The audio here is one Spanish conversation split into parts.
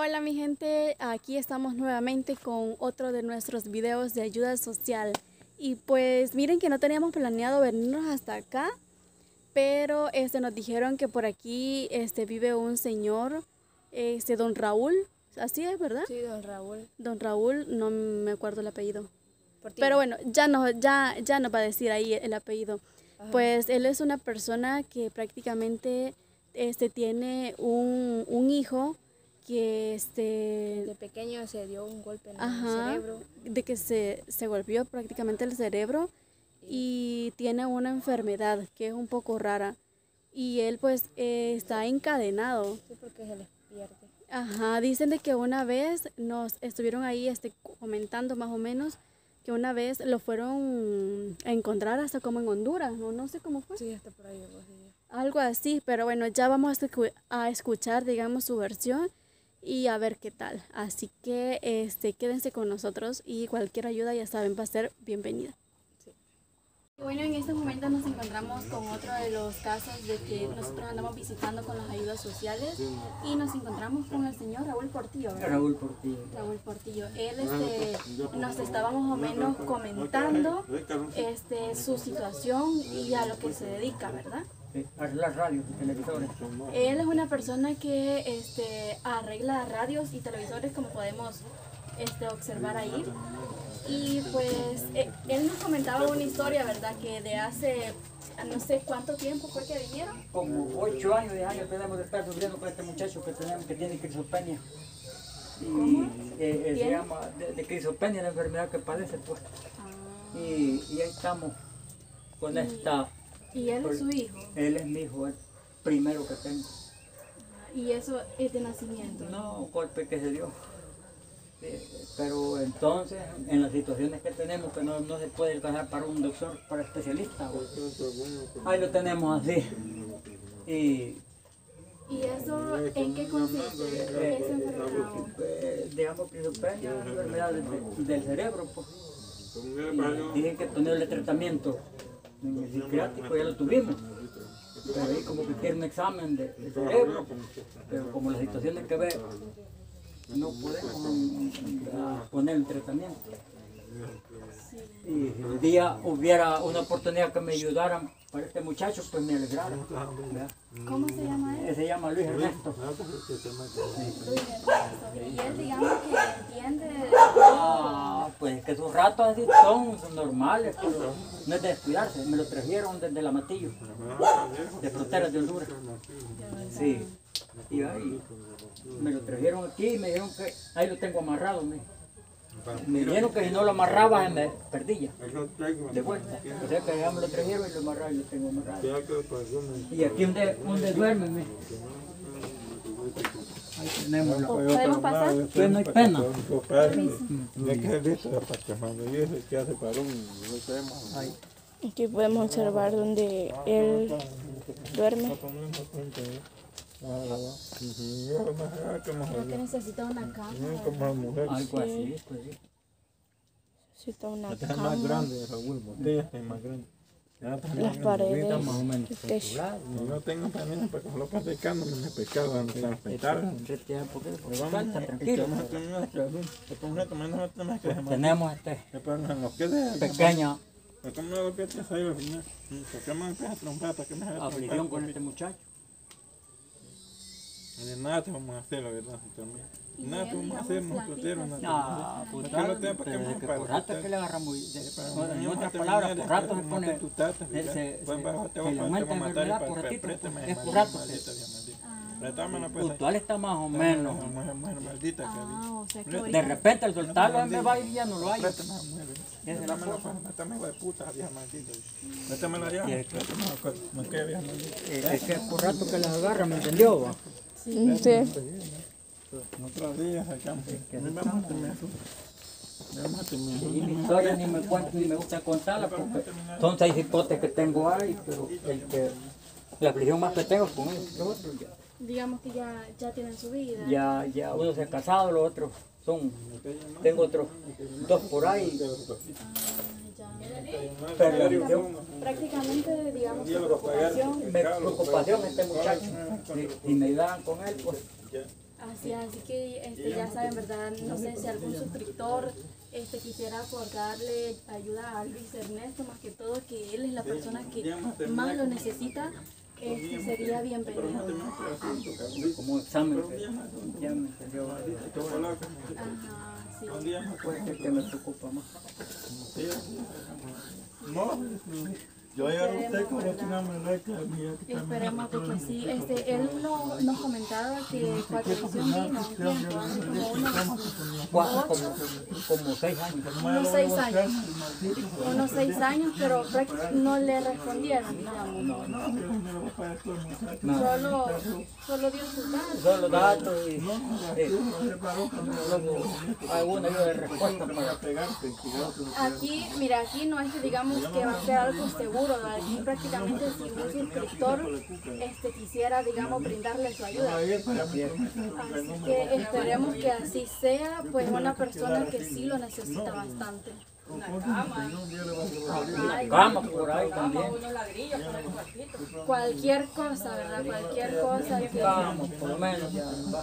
Hola mi gente, aquí estamos nuevamente con otro de nuestros videos de ayuda social. Y pues miren que no teníamos planeado venirnos hasta acá, pero nos dijeron que por aquí vive un señor, don Raúl, así es, ¿verdad? Sí, don Raúl. Don Raúl, no me acuerdo el apellido. Portillo. Pero bueno, ya nos va a decir ahí el apellido. Ajá. Pues él es una persona que prácticamente tiene un hijo que De pequeño se dio un golpe en el cerebro. de que se golpeó prácticamente el cerebro y tiene una enfermedad que es un poco rara. Y él pues está encadenado. Sí, porque se les pierde. Ajá, dicen de que una vez nos estuvieron ahí comentando más o menos que una vez lo fueron a encontrar hasta como en Honduras, no sé cómo fue. Sí, hasta por ahí. Sí. Algo así, pero bueno, ya vamos a escuchar, digamos, su versión y a ver qué tal. Así que quédense con nosotros y cualquier ayuda, ya saben, va a ser bienvenida. Sí. Bueno, en este momento nos encontramos con otro de los casos de que nosotros andamos visitando con las ayudas sociales y nos encontramos con el señor Raúl Portillo, ¿verdad? Raúl Portillo. Raúl Portillo. Él nos estaba más o menos comentando su situación y a lo que se dedica, ¿verdad? Arreglar radios y televisores. Él es una persona que arregla radios y televisores, como podemos observar ahí. Y pues él nos comentaba una historia, ¿verdad? Que de hace no sé cuánto tiempo fue que vinieron. Como 8 años, 10 años tenemos de estar sufriendo con este muchacho que tenemos que tiene esquizofrenia. ¿Cómo? Se llama de esquizofrenia, la enfermedad que padece, pues. Y ahí estamos con esta. ¿Y él es su hijo? Él es mi hijo, el primero que tengo. ¿Y eso es de nacimiento? No, un golpe que se dio. Pero entonces, en las situaciones que tenemos, que no se puede alcanzar para un doctor, para especialista, ahí lo tenemos así. ¿Y eso en qué consiste esa enfermedad? Digamos que esquizofrenia es una enfermedad del cerebro, pues. Y dicen que ponerle tratamiento en el psiquiátrico, ya lo tuvimos. Pero ahí como que quiere un examen de cerebro, pero como las situaciones que ve, no podemos poner el tratamiento. Y si un día hubiera una oportunidad que me ayudaran para este muchacho, pues me alegrara. ¿Cómo se llama él? Se llama Luis Ernesto. Luis Ernesto. ¿Y él, digamos, que entiende? Pues que sus ratos así son normales, pero no es de descuidarse. Me lo trajeron desde la Matillo, de Fronteras de Honduras. Sí. Y ahí me lo trajeron aquí y me dijeron que ahí lo tengo amarrado. Me dijeron que si no lo amarraba me perdía de vuelta. O sea que ya me lo trajeron y lo amarraron y lo tengo amarrado. Y aquí donde duerme. Ahí tenemos la ¿Podemos pasar? pues no hay pena. Aquí podemos observar donde él duerme. Creo que necesita una cama. Algo así, pues sí. Necesita una Esta es cama. más grande, Raúl, botella esta es más grande. Las paredes. Más o menos. el techo. Yo tengo también para que lo pase secando, me pescado antes de afeitar. Porque Vamos falta, tranquilo. Tenemos pequeña aflicción con este muchacho. Nada te vamos a hacer, la verdad, también. Nada te vamos a hacer, nosotros Pues desde que por rato es que le agarra muy... En otras palabras, por rato se pone... Se le aumenta la enfermedad por ratito. Es por rato. Puntual está más o menos. O sea que De repente al soltarlo en vez va y ya no lo hay. Es que es por rato que las agarra, ¿me entendió? Va? Sí. Otros días sacamos. Y mi historia ni me gusta contarla porque son 6 hipotes que tengo ahí, pero la aflicción más que tengo es con ellos. Los otros digamos que ya tienen su vida. ya uno se ha casado, los otros tengo otros 2 por ahí. Pero Prácticamente, digamos, su mi preocupación es este muchacho. Si me ayudaran con él, pues Así, así que ya saben, ¿verdad? No sé si algún suscriptor quisiera aportarle ayuda a Luis Ernesto, más que todo que él es la persona que más lo necesita, sería bienvenido. Como examen, ya me salió. Ajá, sí. Puede ser que me preocupa más. No, yo ayer usted como que no me reca. Esperemos de que sí. Él nos comentaba que Patricio vino un tiempo, hace como Como 6 años. unos 6 años. Unos 6 años, pero no le respondieron, digamos. Solo dio sus datos. Solo datos y luego alguna ayuda de respuesta para pegarte. Aquí, mira, aquí no es que digamos que va a ser algo seguro, aquí prácticamente si un suscriptor quisiera, digamos, brindarle su ayuda. Así que esperemos que así sea, pues una persona que sí lo necesita bastante. cama por ahí también. Cualquier cosa, ¿verdad? Cualquier cosa que... Vamos, por lo menos ya va.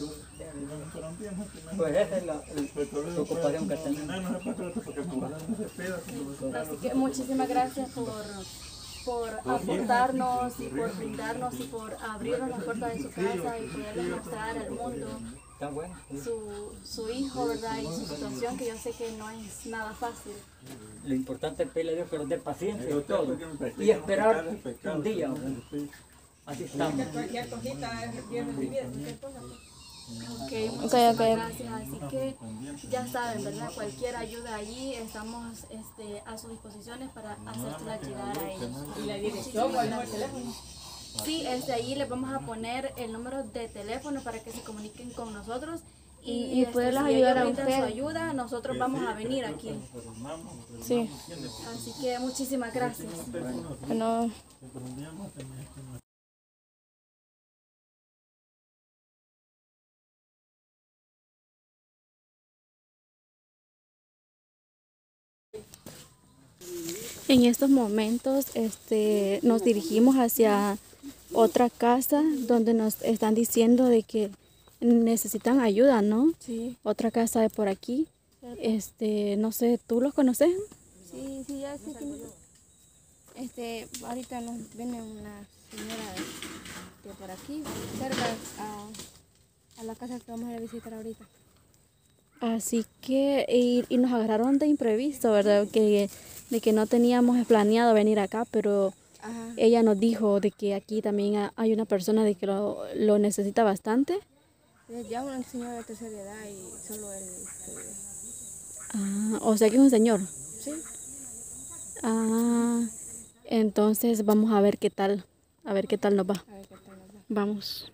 Pues esa es la preocupación que tenemos. Así que muchísimas gracias por aportarnos y por brindarnos y por abrirnos las puertas de su casa y poderles mostrar al mundo Está bueno. su hijo, ¿verdad? Y su situación, que yo sé que no es nada fácil. Lo importante es pedirle a Dios que nos dé paciencia y todo. Y esperar un día. Así estamos. Cualquier cosita es bien recibida, cualquier cosa. Ok, muchas gracias. Así que ya saben, ¿verdad? Cualquier ayuda allí, estamos a sus disposiciones para hacérsela llegar a ellos. Y la dirección o el número de teléfono. Sí, ahí les vamos a poner el número de teléfono para que se comuniquen con nosotros y poderles ayudar a ustedes. Su ayuda, nosotros vamos a venir aquí. Sí. Así que muchísimas gracias. Bueno. En estos momentos nos dirigimos hacia otra casa donde nos están diciendo de que necesitan ayuda, ¿no? Sí. Otra casa de por aquí. No sé, ¿tú los conoces? Sí, ya sé que ahorita nos viene una señora de por aquí, cerca a la casa que vamos a ir a visitar ahorita. Así que, y nos agarraron de imprevisto, ¿verdad? De que no teníamos planeado venir acá, pero Ajá. ella nos dijo de que aquí también hay una persona de que lo necesita bastante. Ya una señora de tercera edad y solo él. Ah, o sea que es un señor. Sí. Ah, entonces vamos a ver qué tal nos va. A ver qué tal nos va. Vamos.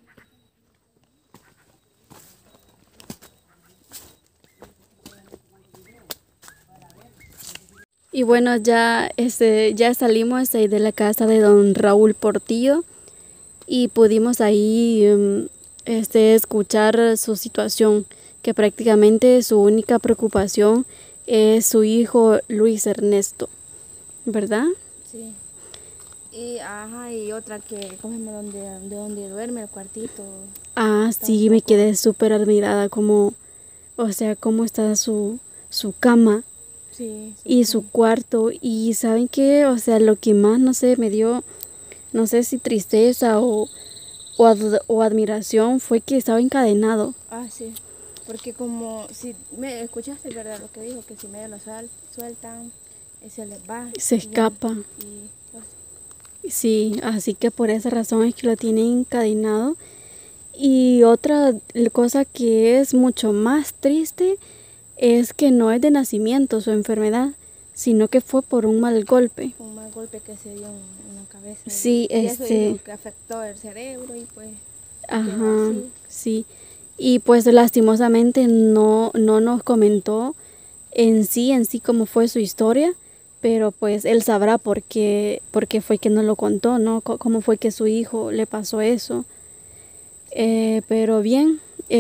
Y bueno, ya salimos ahí de la casa de don Raúl Portillo y pudimos ahí escuchar su situación, que prácticamente su única preocupación es su hijo Luis Ernesto, ¿verdad? Sí. Y otra que cogemos donde duerme el cuartito. Ah, sí, me quedé súper admirada cómo está su cama. Sí, Y su cuarto, y ¿saben qué? O sea, lo que más, no sé, me dio, no sé si tristeza o admiración, fue que estaba encadenado. Ah, sí. Porque como, si me escuchaste, ¿verdad? Lo que dijo, que si medio lo sueltan, se les va. Se escapa. Y pues, Sí, así que por esa razón es que lo tienen encadenado. Y otra cosa que es mucho más triste es que no es de nacimiento su enfermedad, sino que fue por un mal golpe. un mal golpe que se dio en la cabeza. Sí, y eso dijo que afectó el cerebro y pues. Ajá, así. sí. Y pues lastimosamente no nos comentó en sí cómo fue su historia, pero pues él sabrá por qué fue que no lo contó, ¿no? Cómo fue que su hijo le pasó eso. Pero bien,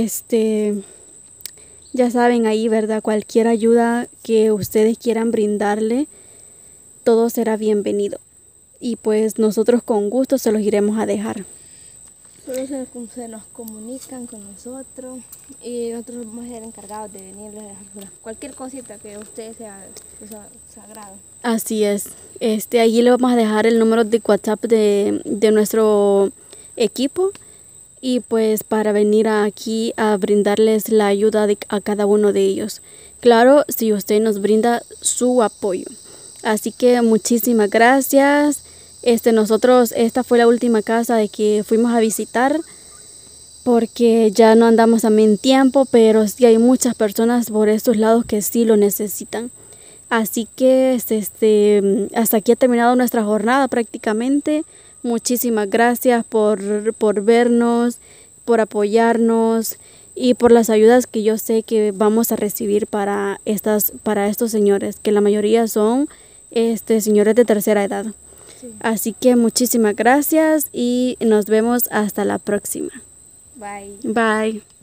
ya saben ahí, ¿verdad? Cualquier ayuda que ustedes quieran brindarle, todo será bienvenido. Y pues nosotros con gusto se los iremos a dejar. Solo se nos comunican con nosotros y nosotros vamos a ser encargados de venirles a dejar cualquier cosita que a ustedes sea de su agrado. Así es. Allí le vamos a dejar el número de WhatsApp de nuestro equipo y pues para venir aquí a brindarles la ayuda a cada uno de ellos. Claro, si usted nos brinda su apoyo. Así que muchísimas gracias. Esta fue la última casa de que fuimos a visitar porque ya no andamos también tiempo, pero sí hay muchas personas por estos lados que sí lo necesitan. Así que hasta aquí ha terminado nuestra jornada prácticamente. Muchísimas gracias por vernos, por apoyarnos y por las ayudas que yo sé que vamos a recibir para estos señores, que la mayoría son señores de tercera edad. Sí. Así que muchísimas gracias y nos vemos hasta la próxima. Bye. Bye.